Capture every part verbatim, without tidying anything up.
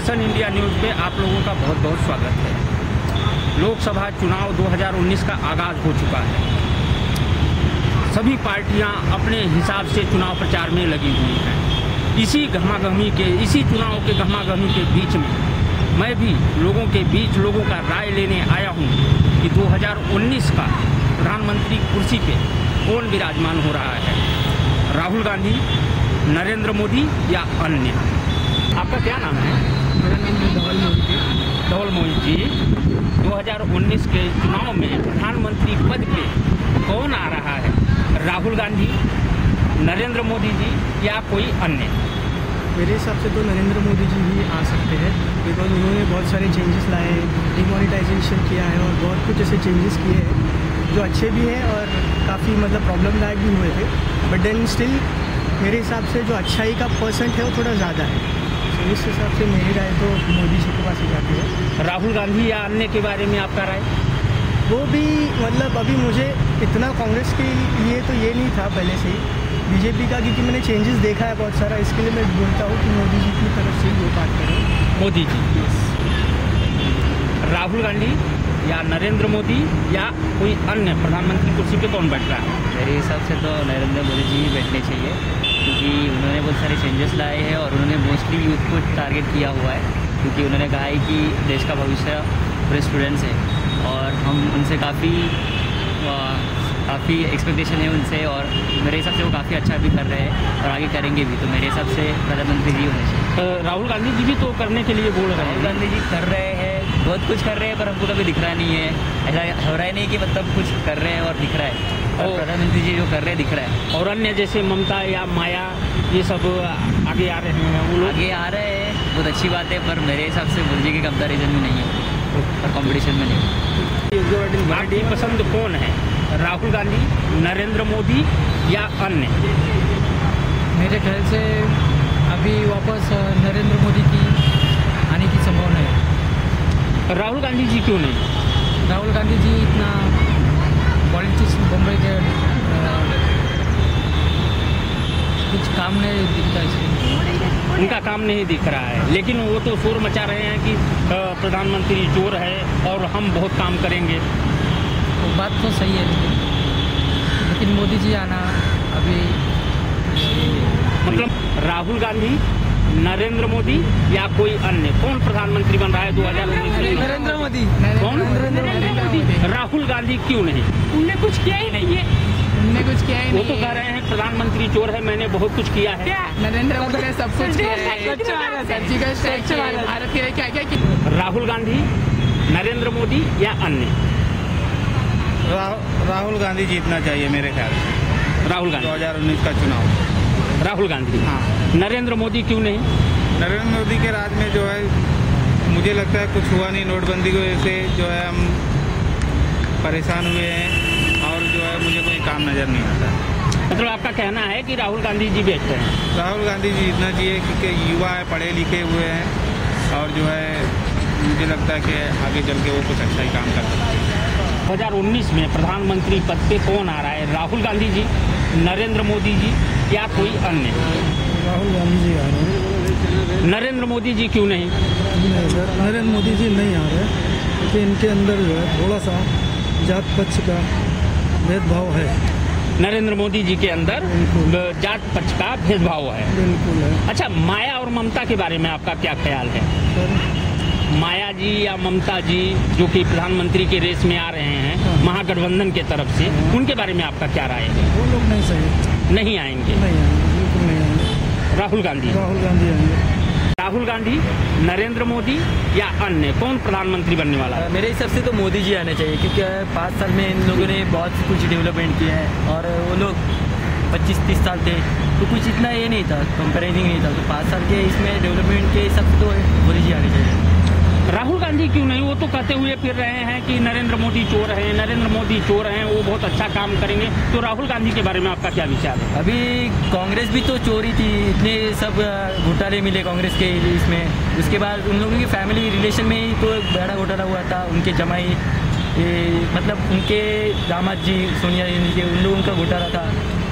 सन India news पे आप लोगों का बहुत बहुत स्वागत है। लोकसभा चुनाव दो हज़ार उन्नीस का आगाज़ हो चुका है। सभी पार्टियां अपने हिसाब से चुनाव प्रचार में लगी हुई हैं। इसी गहमागहमी के इसी चुनाव के गहमागहमी के बीच में मैं भी लोगों के बीच लोगों का राय लेने आया हूं कि दो हज़ार उन्नीस का प्रधानमंत्री कुर्सी पे कौन विराजमान हो रहा है, राहुल गांधी, नरेंद्र मोदी या अन्य। आपका क्या नाम है? मेरा नाम है धवल मोहित। धवल मोहित जी, दो हज़ार उन्नीस के चुनाव में प्रधानमंत्री पद पे कौन आ रहा है, राहुल गांधी, नरेंद्र मोदी जी या कोई अन्य? मेरे हिसाब से तो नरेंद्र मोदी जी ही आ सकते हैं, बिकॉज उन्होंने बहुत सारे चेंजेस लाए, डिमोनेटाइजेशन किया है और बहुत कुछ ऐसे चेंजेस किए हैं जो अच्छे भी हैं और काफ़ी मतलब प्रॉब्लमदायक भी हुए थे। बट देन स्टिल मेरे हिसाब से जो अच्छाई का परसेंट है वो थोड़ा ज़्यादा है। तो इस हिसाब से मेरी राय तो मोदी जी के पास ही जाती है। राहुल गांधी या अन्य के बारे में आपका राय? वो भी मतलब अभी मुझे इतना कांग्रेस के लिए तो ये नहीं था पहले से ही, बीजेपी का, क्योंकि मैंने चेंजेस देखा है बहुत सारा। इसके लिए मैं बोलता हूँ कि मोदी जी की तरफ से ही वो बात करें। मोदी जी। राहुल गांधी या नरेंद्र मोदी या कोई अन्य प्रधानमंत्री कुर्सी पे कौन बैठ रहा है? मेरे हिसाब से तो नरेंद्र मोदी जी ही बैठने चाहिए, क्योंकि उन्होंने बहुत सारे चेंजेस लाए हैं और उन्होंने मोस्टली यूथ को टारगेट किया हुआ है। क्योंकि उन्होंने कहा है कि देश का भविष्य पूरे स्टूडेंट्स है और हम उनसे काफ़ी काफ़ी एक्सपेक्टेशन है उनसे, और मेरे हिसाब से वो काफ़ी अच्छा भी कर रहे हैं और आगे करेंगे भी। तो मेरे हिसाब से प्रधानमंत्री जी होने चाहिए। राहुल गांधी जी भी तो करने के लिए बोल रहे हैं। राहुल गांधी जी कर रहे हैं, बहुत कुछ कर रहे हैं, पर हमको कभी दिख रहा नहीं है। ऐसा हो रहा ही नहीं कि मतलब कुछ कर रहे हैं और दिख रहा है, और प्रधानमंत्री जी जो कर रहे हैं दिख रहा है। और अन्य जैसे ममता या माया ये सब आगे आ रहे हैं, वो लोग आगे आ रहे हैं, बहुत अच्छी बात है। पर मेरे हिसाब से मोदी जी की कंपैरिजन में नहीं है और कंपटीशन में नहीं। आपकी पसंद कौन है, राहुल गांधी, नरेंद्र मोदी या अन्य? मेरे ख्याल से अभी वापस नरेंद्र मोदी की आने की संभावना है। राहुल गांधी जी क्यों नहीं? राहुल गांधी जी इतना पॉलिटिक्स बम्बई के कुछ काम नहीं दिखता, इसलिए उनका काम नहीं दिख रहा है। लेकिन वो तो शोर मचा रहे हैं कि प्रधानमंत्री चोर है और हम बहुत काम करेंगे। वो बात तो सही है, लेकिन मोदी जी आना अभी मतलब राहुल गांधी, नरेंद्र मोदी या कोई अन्य, कौन प्रधानमंत्री बन रहा है दो हज़ार उन्नीस में? नरेंद्र मोदी। कौन? नरेंद्र मोदी। राहुल गांधी क्यों नहीं? उनने कुछ किया ही नहीं है। उनने कुछ किया ही वो नहीं। तो कह रहे हैं प्रधानमंत्री चोर है, मैंने बहुत कुछ किया है। नरेंद्र मोदी ने सब कुछ किया है। सर्जिकल स्ट्राइक किया है, भारत के लिए क्या क्या किया। राहुल गांधी, नरेंद्र मोदी या अन्य? राहुल गांधी जीतना चाहिए मेरे ख्याल से। राहुल गांधी दो हज़ार उन्नीस का चुनाव राहुल गांधी। हाँ। नरेंद्र मोदी क्यों नहीं? नरेंद्र मोदी के राज में जो है मुझे लगता है कुछ हुआ नहीं। नोटबंदी की वजह से जो है हम परेशान हुए हैं और जो है मुझे कोई काम नज़र नहीं आता। मतलब आपका कहना है कि राहुल गांधी जी बेहतर हैं? राहुल गांधी जी जीतना चाहिए, क्योंकि युवा है, पढ़े लिखे हुए हैं और जो है मुझे लगता है कि आगे चल के वो कुछ अच्छा ही काम कर सकते हैं। दो हज़ार उन्नीस में प्रधानमंत्री पद पे कौन आ रहा है, राहुल गांधी जी, नरेंद्र मोदी जी या कोई अन्य? राहुल गांधी जी आ रहे हैं। नरेंद्र मोदी जी क्यों नहीं? नहीं सर, नरेंद्र मोदी जी नहीं आ रहे, क्योंकि इनके अंदर जो है थोड़ा सा जात पक्ष का भेदभाव है। नरेंद्र मोदी जी के अंदर जात पक्ष का भेदभाव है। बिल्कुल है। अच्छा, माया और ममता के बारे में आपका क्या ख्याल है? सर माया जी या ममता जी जो कि प्रधानमंत्री के रेस में आ रहे हैं महागठबंधन के तरफ से, उनके बारे में आपका क्या राय है? वो लोग नहीं सही, नहीं आएंगे? नहीं आएंगे, बिल्कुल नहीं आएंगे। राहुल गांधी राहुल गांधी आएंगे। राहुल गांधी, नरेंद्र मोदी या अन्य, कौन प्रधानमंत्री बनने वाला है? मेरे हिसाब से तो मोदी जी आने चाहिए, क्योंकि पाँच साल में इन लोगों ने बहुत कुछ डेवलपमेंट किया है और वो लोग पच्चीस तीस साल थे तो कुछ इतना ये नहीं था, कंपेरिजन नहीं था। तो पाँच साल के इसमें डेवलपमेंट के हिसाब से तो मोदी जी आने चाहिए। राहुल गांधी क्यों नहीं? वो तो कहते हुए फिर रहे हैं कि नरेंद्र मोदी चोर हैं, नरेंद्र मोदी चोर हैं, वो बहुत अच्छा काम करेंगे। तो राहुल गांधी के बारे में आपका क्या विचार है? अभी कांग्रेस भी तो चोरी थी, इतने सब घोटाले मिले कांग्रेस के इसमें। उसके बाद उन लोगों की फैमिली रिलेशन में ही तो बड़ा घोटाला हुआ था। उनके जमाई ये मतलब उनके दामाद जी सोनिया जी के, उन लोगों का घोटाला था।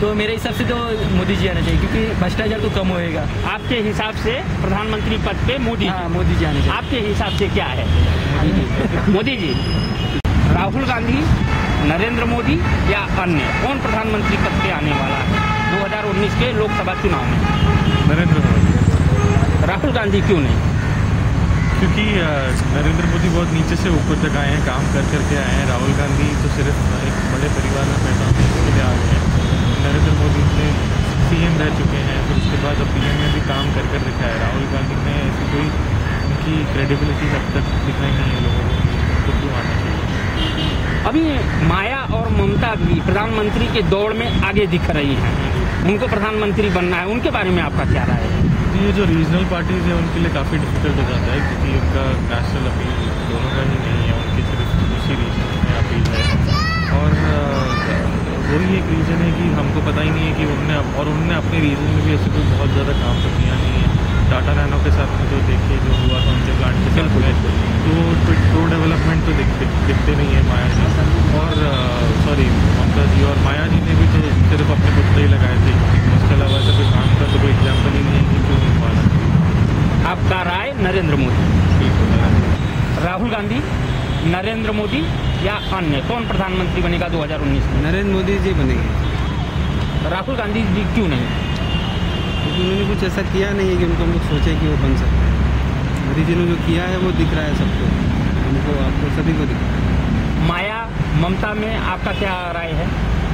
तो मेरे हिसाब से तो मोदी जी आना चाहिए, क्योंकि भ्रष्टाचार तो कम होएगा। आपके हिसाब से प्रधानमंत्री पद पे मोदी हाँ, मोदी जी आने चाहिए। आपके हिसाब से क्या है? मोदी जी। राहुल गांधी, नरेंद्र मोदी या अन्य, कौन प्रधानमंत्री पद पे आने वाला है दो हज़ार उन्नीस के लोकसभा चुनाव में? नरेंद्र मोदी। राहुल गांधी क्यों नहीं? क्योंकि अ, नरेंद्र मोदी बहुत नीचे से ऊपर तक आए हैं, काम कर करके आए हैं। राहुल गांधी तो सिर्फ एक बड़े परिवार में पैदा होने के लिए आ गए हैं। नरेंद्र मोदी ने सीएम रह चुके हैं, फिर उसके बाद अब पीएम में भी काम कर कर दिखाया है। राहुल गांधी ने ऐसी कोई उनकी क्रेडिबिलिटी अब तक दिखाई नहीं है लोगों को, तो क्यों आना चाहिए? अभी माया और ममता भी प्रधानमंत्री के दौड़ में आगे दिख रही हैं, उनको प्रधानमंत्री बनना है, उनके बारे में आपका क्या राय है? ये जो रीजनल पार्टीज़ है उनके लिए काफ़ी डिफिकल्ट हो जाता है, क्योंकि उनका नेशनल अपील दोनों का ही नहीं है, उनकी सिर्फ उसी रीजन में अपील है। और अ, वही एक रीज़न है कि हमको पता ही नहीं है कि उन्होंने और उन्होंने अपने रीजन में भी ऐसे कोई बहुत ज़्यादा काम तो किया नहीं है। टाटा नैनो के साथ में तो देखिए जो हुआ था उनके प्लांट के साथ में, तो प्रो डेवलपमेंट तो दिखते दिखते नहीं है माया जी और सॉरी ममता जी। और माया जी ने भी तो सिर्फ अपने पुतले ही लगाए थे, उसके अलावा ऐसा कोई काम का तो कोई एग्जाम्पल ही नहीं है कि क्यों नहीं पाना। आपका राय नरेंद्र मोदी, ठीक है। राहुल गांधी, नरेंद्र मोदी या अन्य, कौन प्रधानमंत्री बनेगा दो हज़ार उन्नीस में? नरेंद्र मोदी जी बनेंगे। राहुल गांधी जी क्यों नहीं? क्योंकि उन्होंने कुछ ऐसा किया नहीं है कि उनको हम लोग सोचे कि वो बन सकते हैं। मोदी जी ने जो किया है वो दिख रहा है सबको, हमको आपको सभी को दिख रहा है। माया ममता में आपका क्या राय है?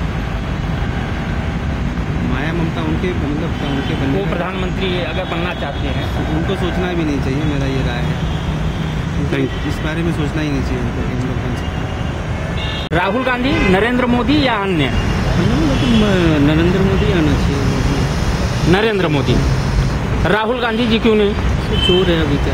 माया ममता उनके मतलब उनके बनने वो का- प्रधानमंत्री अगर बनना चाहते हैं उनको सोचना भी नहीं चाहिए, मेरा ये राय है। उनको इस बारे में सोचना ही नहीं चाहिए उनको कि हम लोग बन सकते हैं। राहुल गांधी, नरेंद्र मोदी या अन्य? मतलब नरेंद्र मोदी आना चाहिए। नरेंद्र मोदी। राहुल गांधी जी क्यों नहीं? चोर है अभी क्या,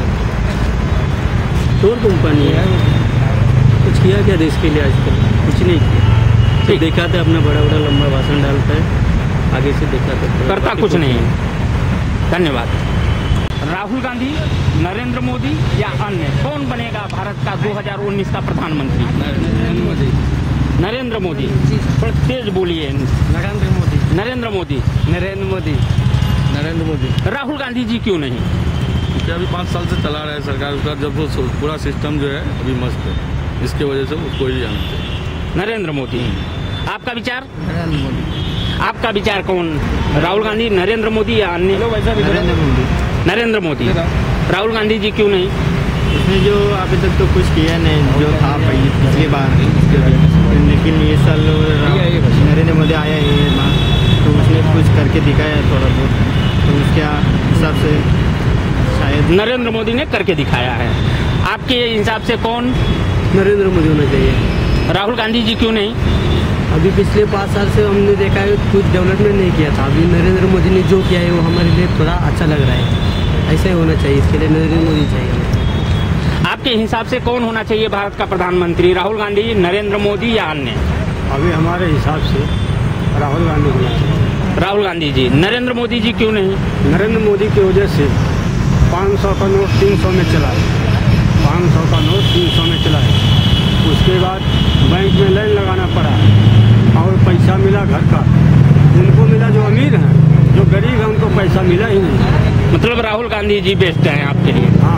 चोर कंपनी है। कुछ किया क्या देश के लिए आजकल? कुछ नहीं किया। ठीक। देखा था अपना बड़ा बड़ा लंबा भाषण डालता है, आगे से देखा था करता कुछ नहीं है। धन्यवाद। राहुल गांधी, नरेंद्र मोदी या अन्य, कौन बनेगा भारत का दो हज़ार उन्नीस का प्रधानमंत्री? नरेंद्र मोदी। नरेंद्र मोदी। थोड़ा तेज बोलिए। नरेंद्र मोदी। नरेंद्र मोदी। नरेंद्र मोदी। नरेंद्र मोदी। राहुल गांधी जी क्यों नहीं? क्योंकि अभी पाँच साल से चला रहा है सरकार उसका, जब वो सो- पूरा सिस्टम जो है अभी मस्त है, इसके वजह से उसको ही जाना चाहिए। नरेंद्र मोदी। आपका विचार? नरेंद्र मोदी। आपका विचार कौन? राहुल गांधी, नरेंद्र मोदी या अन्य? नरेंद्र मोदी। नरेंद्र मोदी। राहुल गांधी जी क्यों नहीं? उसने जो अभी तक तो कुछ किया नहीं, जो था पहले पिछली बार, लेकिन ये साल नरेंद्र मोदी आया है ना, तो उसने कुछ करके दिखाया थोड़ा बहुत, तो उसके हिसाब से शायद नरेंद्र मोदी ने करके दिखाया है। आपके हिसाब से कौन? नरेंद्र मोदी होना चाहिए। राहुल गांधी जी क्यों नहीं? अभी पिछले पाँच साल से हमने देखा है कुछ डेवलपमेंट नहीं किया था, अभी नरेंद्र मोदी ने जो किया है वो हमारे लिए थोड़ा अच्छा लग रहा है। ऐसा ही होना चाहिए, इसके लिए नरेंद्र मोदी चाहिए। आपके हिसाब से कौन होना चाहिए भारत का प्रधानमंत्री? राहुल गांधी, नरेंद्र मोदी या अन्य? अभी हमारे हिसाब से राहुल गांधी होना चाहिए। राहुल गांधी जी। नरेंद्र मोदी जी क्यों नहीं? नरेंद्र मोदी की वजह से पाँच सौ का नोट तीन सौ में चला है, पाँच सौ का नोट तीन सौ में चला है। उसके बाद बैंक में लाइन लगाना पड़ा और पैसा मिला घर का, उनको मिला जो अमीर हैं, जो गरीब हैं उनको पैसा मिला ही नहीं। मतलब राहुल गांधी जी बेस्ट हैं आपके लिए? हाँ,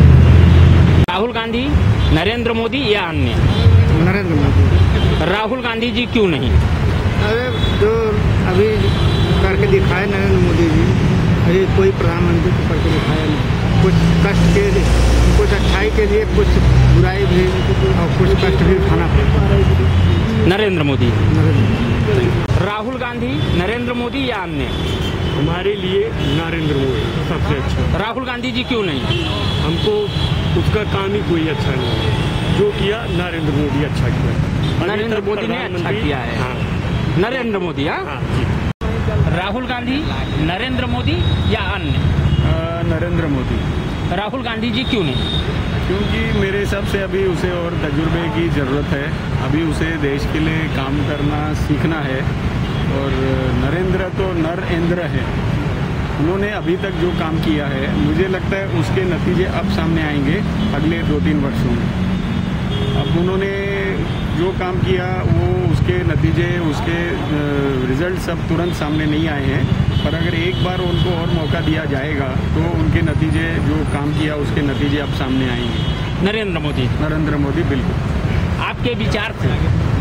राहुल गांधी, नरेंद्र मोदी या अन्य? नरेंद्र मोदी। राहुल गांधी जी क्यों नहीं? अरे जो अभी करके दिखाए नरेंद्र मोदी जी, अरे कोई प्रधानमंत्री को करके दिखाया नहीं। कुछ कष्ट के लिए, कुछ अच्छाई के लिए कुछ बुराई भी और कुछ कष्ट भी खाना पड़ता। नरेंद्र मोदी। नरेंद्र राहुल गांधी, नरेंद्र मोदी या अन्य? हमारे लिए नरेंद्र मोदी सबसे अच्छा। राहुल गांधी जी क्यों नहीं? हमको उसका काम ही कोई अच्छा नहीं है, जो किया नरेंद्र मोदी अच्छा किया। नरेंद्र मोदी ने अच्छा किया है। हाँ, नरेंद्र मोदी। हाँ। हाँ जी। राहुल गांधी, नरेंद्र मोदी या अन्य? नरेंद्र मोदी। राहुल गांधी जी क्यों नहीं? क्योंकि मेरे हिसाब से अभी उसे और तजुर्बे की ज़रूरत है, अभी उसे देश के लिए काम करना सीखना है। और नरेंद्र तो नरेंद्र है, उन्होंने अभी तक जो काम किया है मुझे लगता है उसके नतीजे अब सामने आएंगे अगले दो तीन वर्षों में। अब उन्होंने जो काम किया वो उसके नतीजे, उसके रिजल्ट सब तुरंत सामने नहीं आए हैं, पर अगर एक बार उनको और मौका दिया जाएगा तो उनके नतीजे, जो काम किया उसके नतीजे अब सामने आएंगे। नरेंद्र मोदी नरेंद्र मोदी बिल्कुल। आपके विचार से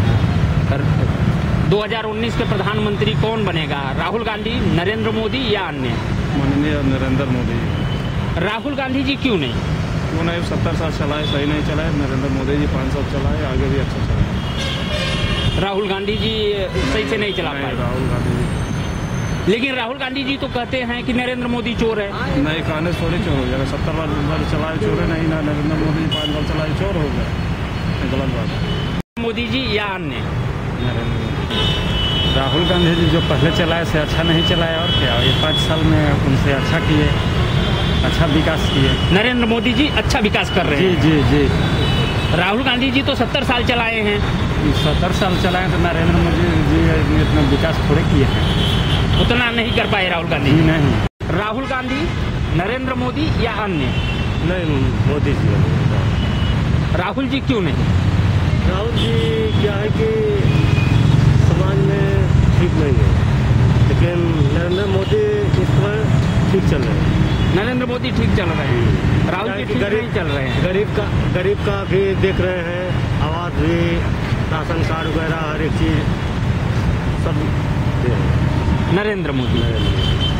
दो हज़ार उन्नीस के प्रधानमंत्री कौन बनेगा, राहुल गांधी, नरेंद्र मोदी या अन्य? माननीय नरेंद्र मोदी। राहुल गांधी जी क्यों नहीं? क्यों नहीं, सत्तर साल चलाए, सही नहीं चलाए। नरेंद्र मोदी जी पाँच साल चलाए, आगे भी अच्छा चलाए। राहुल गांधी जी सही से नहीं चला पाए। राहुल गांधी जी, लेकिन राहुल गांधी जी तो कहते हैं कि नरेंद्र मोदी चोर है। नहीं, कांग्रेस थोड़ी चोर हो जाएगा। सत्तर साल चलाए चोर है नहीं ना, नरेंद्र मोदी जी पाँच साल चलाए चोर हो गया, गलत बात है। मोदी जी या अन्य? नरेंद्र मोदी। राहुल गांधी जी जो पहले चलाए से अच्छा नहीं चलाए, और क्या, ये पाँच साल में उनसे अच्छा किए, अच्छा विकास किए। नरेंद्र मोदी जी अच्छा विकास कर रहे जी हैं। जी जी। राहुल गांधी जी तो सत्तर साल चलाए हैं। सत्तर साल चलाए तो नरेंद्र मोदी जी ने इतना विकास थोड़े किए हैं। उतना नहीं कर पाए राहुल गांधी जी नहीं। राहुल गांधी, नरेंद्र मोदी या अन्य? नहीं, मोदी जी। राहुल जी क्यों नहीं? राहुल जी क्या है कि समाज में ठीक नहीं है, लेकिन नरेंद्र मोदी इस पर ठीक चल रहे हैं। नरेंद्र मोदी ठीक चल रहे हैं, राहुल जी ठीक नहीं चल रहे हैं। गरीब का गरीब का भी देख रहे हैं, आवास भी, राशन कार्ड वगैरह हर एक चीज़ सब दे रहे हैं। नरेंद्र मोदी। नरेंद्र मोदी।